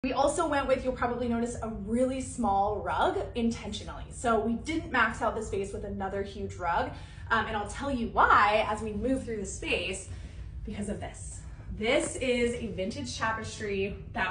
We also went with, you'll probably notice, a really small rug intentionally. So we didn't max out the space with another huge rug. And I'll tell you why as we move through the space, because of this. This is a vintage tapestry that